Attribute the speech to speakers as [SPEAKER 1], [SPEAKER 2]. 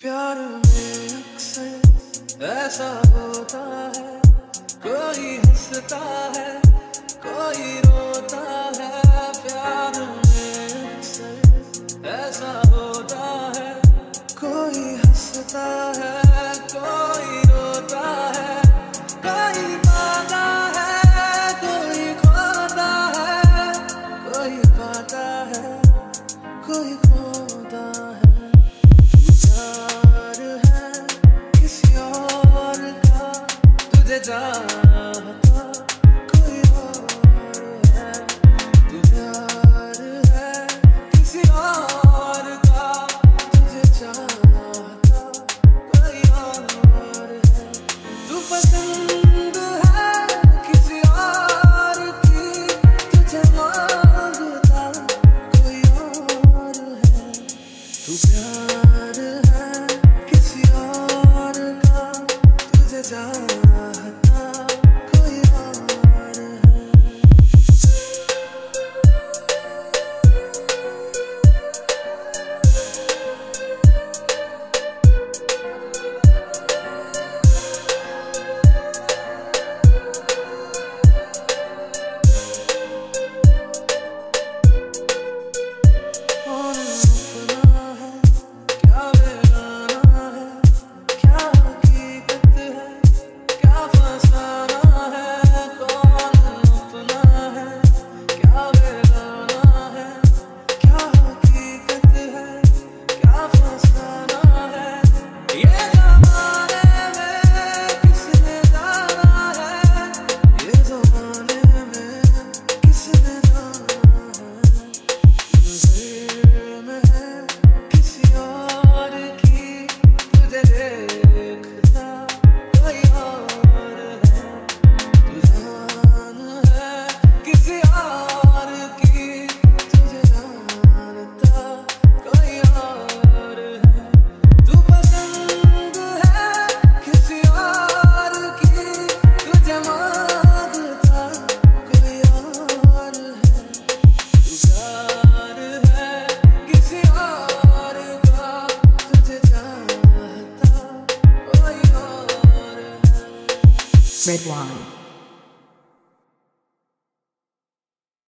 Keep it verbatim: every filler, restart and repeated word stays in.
[SPEAKER 1] प्यार में अक्सर ऐसा होता है, कोई हंसता है कोई रोता है। प्यार में अक्सर ऐसा होता है, कोई हंसता है कोई रोता है। कोई पाता है कोई खोता है, कोई पाता है कोई खोता है। चाहता कोई और है, तू प्यार है किसी और का। तुझे चाहता कोई और है, तू पसंद है किसी और की। तुझे मांगता कोई और है, तू प्यार है किसी और का। तुझे चाहता
[SPEAKER 2] Red wine.